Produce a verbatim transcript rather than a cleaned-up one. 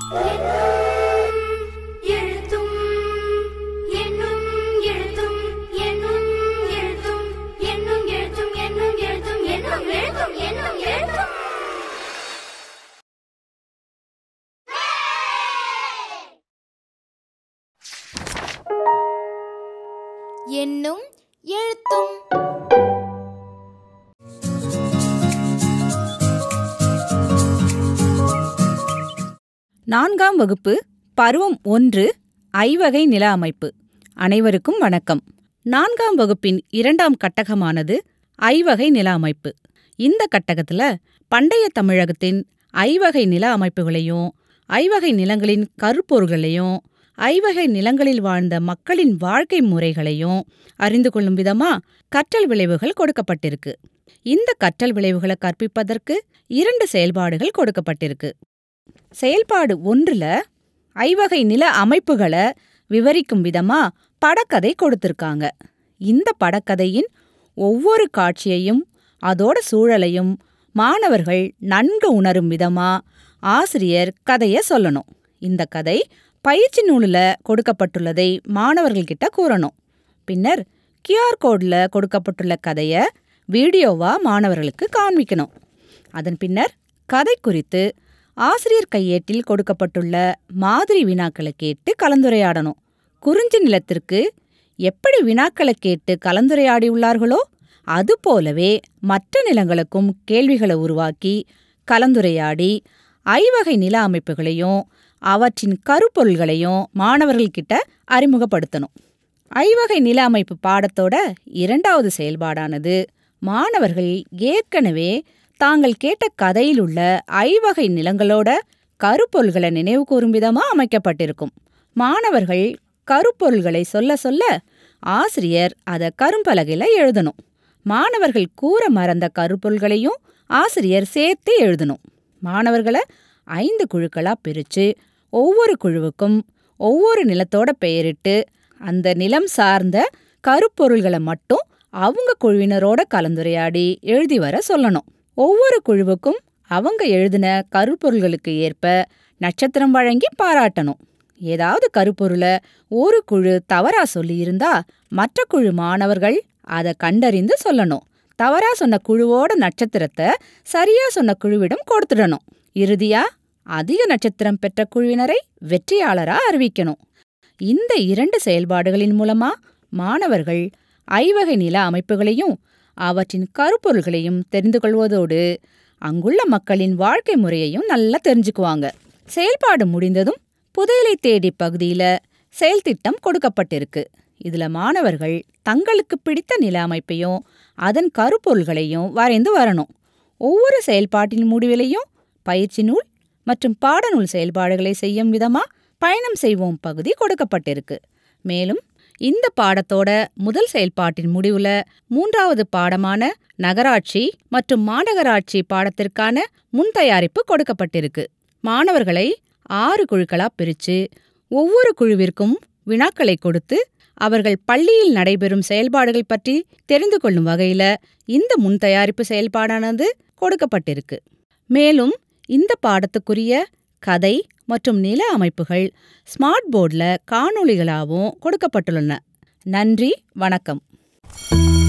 எண்ணும் எழுத்தும். நான்காம் வகுப்பு பருவம் ஒன்று ஐவகை நில அமைப்பு. அனைவருக்கும் வணக்கம். நான்காம் வகுப்பின் இரண்டாம் கட்டகமானது ஐவகை நில அமைப்பு. இந்த கட்டகத்துல பண்டைய தமிழகத்தின் ஐவகை நில அமைப்புகளையும் ஐவகை நிலங்களின் கருப்பொருள்களையும் ஐவகை நிலங்களில் வாழ்ந்த மக்களின் வாழ்க்கை முறைகளையும் அறிந்து கொள்ளும் விதமா கற்றல் விளைவுகள் கொடுக்கப்பட்டிருக்கு. இந்த கற்றல் விளைவுகளை கற்பிப்பதற்கு இரண்டு செயல்பாடுகள் கொடுக்கப்பட்டிருக்கு. செயல்பாடு ஒன்றுல ஐவகை நில அமைப்புகளை விவரிக்கும் விதமா படக்கதை கொடுத்திருக்காங்க. இந்த படக்கதையின் ஒவ்வொரு காட்சியையும் அதோட சூழலையும் மாணவர்கள் நன்கு உணரும் விதமா ஆசிரியர் கதையை சொல்லணும். இந்த கதை பயிற்சி நூலில் கொடுக்கப்பட்டுள்ளதை மாணவர்கள்கிட்ட கூறணும். பின்னர் கியூஆர் கோடில் கொடுக்கப்பட்டுள்ள கதையை வீடியோவா மாணவர்களுக்கு காண்பிக்கணும். அதன் பின்னர் கதை குறித்து ஆசிரியர் கையேட்டில் கொடுக்கப்பட்டுள்ள மாதிரி வினாக்களை கேட்டு கலந்துரையாடணும். குறிஞ்சி நிலத்திற்கு எப்படி வினாக்களை கேட்டு கலந்துரையாடியுள்ளார்களோ அதுபோலவே மற்ற நிலங்களுக்கும் கேள்விகளை உருவாக்கி கலந்துரையாடி ஐவகை நில அமைப்புகளையும் அவற்றின் கருப்பொருள்களையும் மாணவர்கள்கிட்ட அறிமுகப்படுத்தணும். ஐவகை நில அமைப்பு பாடத்தோட இரண்டாவது செயல்பாடானது மாணவர்கள் ஏற்கனவே தாங்கள் கேட்ட கதையில் உள்ள ஐவகை நிலங்களோட கருப்பொருள்களை நினைவு கூறும் விதமா அமைக்கப்பட்டிருக்கும். மாணவர்கள் கருப்பொருள்களை சொல்ல சொல்ல ஆசிரியர் அதை கரும்பலகையில எழுதணும். மாணவர்கள் கூற மறந்த கருப்பொருள்களையும் ஆசிரியர் சேர்த்து எழுதணும். மாணவர்களை ஐந்து குழுக்களா பிரிச்சு ஒவ்வொரு குழுவுக்கும் ஒவ்வொரு நிலத்தோட பெயரிட்டு அந்த நிலம் சார்ந்த கருப்பொருள்களை மட்டும் அவங்க குழுவினரோட கலந்துரையாடி எழுதி வர சொல்லணும். ஒவ்வொரு குழுவுக்கும் அவங்க எழுதின கருப்பொருள்களுக்கு ஏற்ப நட்சத்திரம் வழங்கி பாராட்டணும். ஏதாவது கருப்பொருளை ஒரு குழு தவறா சொல்லியிருந்தா மற்ற குழு மாணவர்கள் அதை கண்டறிந்து சொல்லணும். தவறா சொன்ன குழுவோட நட்சத்திரத்தை சரியா சொன்ன குழுவிடம் கொடுத்துடணும். இறுதியா அதிக நட்சத்திரம் பெற்ற குழுவினரை வெற்றியாளரா அறிவிக்கணும். இந்த இரண்டு செயல்பாடுகளின் மூலமா மாணவர்கள் ஐவகை நில அமைப்புகளையும் அவற்றின் கருப்பொருள்களையும் தெரிந்து கொள்வதோடு அங்குள்ள மக்களின் வாழ்க்கை முறையையும் நல்லா தெரிஞ்சுக்குவாங்க. செயல்பாடு முடிந்ததும் புதையலை தேடி பகுதியில செயல்திட்டம் கொடுக்கப்பட்டிருக்கு. இதுல மாணவர்கள் தங்களுக்கு பிடித்த நில அமைப்பையும் அதன் கருப்பொருள்களையும் வரைந்து வரணும். ஒவ்வொரு செயல்பாட்டின் முடிவிலையும் பயிற்சி நூல் மற்றும் பாடநூல் செயல்பாடுகளை செய்யும் விதமா பயணம் செய்வோம் பகுதி கொடுக்கப்பட்டிருக்கு. மேலும் இந்த பாடத்தோட முதல் செயல்பாட்டின் முடிவுல மூன்றாவது பாடமான நகராட்சி மற்றும் மாநகராட்சி பாடத்திற்கான முன் தயாரிப்பு கொடுக்கப்பட்டிருக்கு. மாணவர்களை ஆறு குழுக்களா பிரிச்சு ஒவ்வொரு குழுவிற்கும் வினாக்களை கொடுத்து அவர்கள் பள்ளியில் நடைபெறும் செயல்பாடுகள் பற்றி தெரிந்து கொள்ளும் வகையில இந்த முன் தயாரிப்பு செயல்பாடானது கொடுக்கப்பட்டிருக்கு. மேலும் இந்த பாடத்துக்குரிய கதை மற்றும் நில அமைப்புகள் ஸ்மார்ட் போர்டில் காணொளிகளாகவும் கொடுக்கப்பட்டுள்ளன. நன்றி, வணக்கம்.